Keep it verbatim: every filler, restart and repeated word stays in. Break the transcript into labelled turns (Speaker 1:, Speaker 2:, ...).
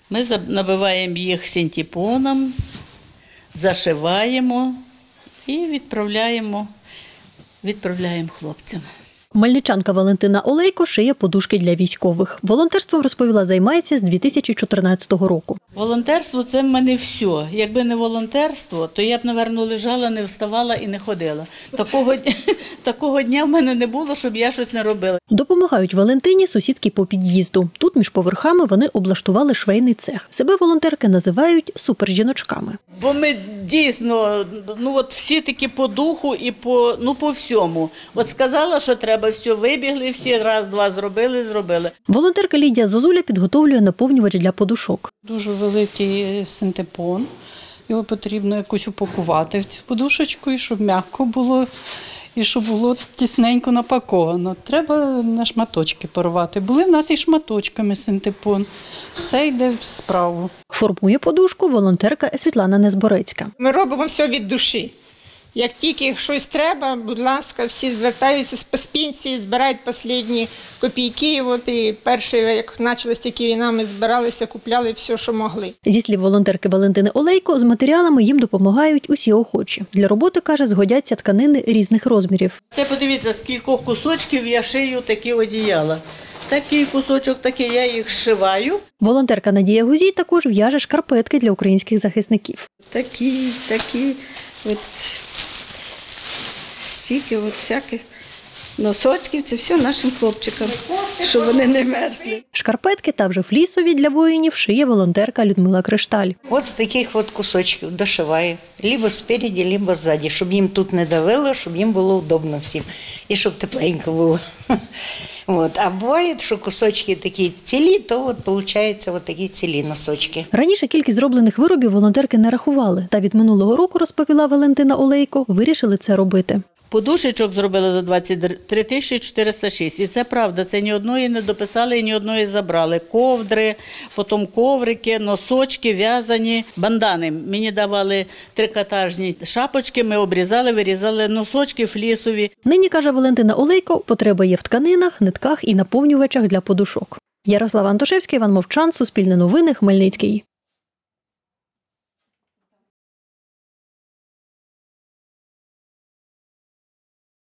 Speaker 1: Ми набиваємо їх синтепоном, зашиваємо і відправляємо, відправляємо хлопцям.
Speaker 2: Мельничанка Валентина Олейко шиє подушки для військових. Волонтерством, розповіла, займається з дві тисячі чотирнадцятого року.
Speaker 1: Волонтерство – це в мене все. Якби не волонтерство, то я б, напевно, лежала, не вставала і не ходила. Такого, такого дня в мене не було, щоб я щось не робила.
Speaker 2: Допомагають Валентині сусідки по під'їзду. Тут між поверхами вони облаштували швейний цех. Себе волонтерки називають супержіночками.
Speaker 1: Бо ми дійсно, ну от всі такі по духу і по, ну, по всьому. От сказала, що треба, все, вибігли всі, раз-два зробили, зробили.
Speaker 2: Волонтерка Лідія Зозуля підготовлює наповнювач для подушок.
Speaker 3: Дуже великий синтепон. Його потрібно якось упакувати в цю подушечку, і щоб м'яко було, і щоб було тісненько напаковано. Треба на шматочки порвати. Були в нас і шматочками синтепон. Все йде в справу.
Speaker 2: Формує подушку волонтерка Світлана Незборецька.
Speaker 4: Ми робимо все від душі. Як тільки щось треба, будь ласка, всі звертаються з пенсії, збирають останні копійки. От і перше, як почалася тільки війна, ми збиралися, купляли все, що могли.
Speaker 2: Зі слів волонтерки Валентини Олейко, з матеріалами їм допомагають усі охочі. Для роботи, каже, згодяться тканини різних розмірів.
Speaker 1: Це подивіться, з кількох кусочків я шию такі одіяла. Такий кусочок, такий, я їх зшиваю.
Speaker 2: Волонтерка Надія Гузій також в'яже шкарпетки для українських захисників.
Speaker 5: Такі, такі, от стільки от всяких носочків, це все нашим хлопчикам, щоб вони не мерзли.
Speaker 2: Шкарпетки та вже флісові для воїнів шиє волонтерка Людмила Кришталь.
Speaker 6: От з таких от кусочків дошиваю, либо спереді, либо ззаді, щоб їм тут не давило, щоб їм було удобно всім і щоб тепленько було. От. А буває, що кусочки такі цілі, то от виходить от такі цілі носочки.
Speaker 2: Раніше кількість зроблених виробів волонтерки не рахували. Та від минулого року, розповіла Валентина Олейко, вирішили це робити.
Speaker 1: Подушечок зробили за двадцять три тисячі чотириста шість. І це правда, це ні одної не дописали і ні одної забрали. Ковдри, потім коврики, носочки, в'язані, бандани. Мені давали трикотажні шапочки, ми обрізали, вирізали носочки флісові.
Speaker 2: Нині, каже Валентина Олейко, потреба є в тканинах, нитках і наповнювачах для подушок. Ярослав Антошевський, Іван Мовчан, Суспільне новини, Хмельницький.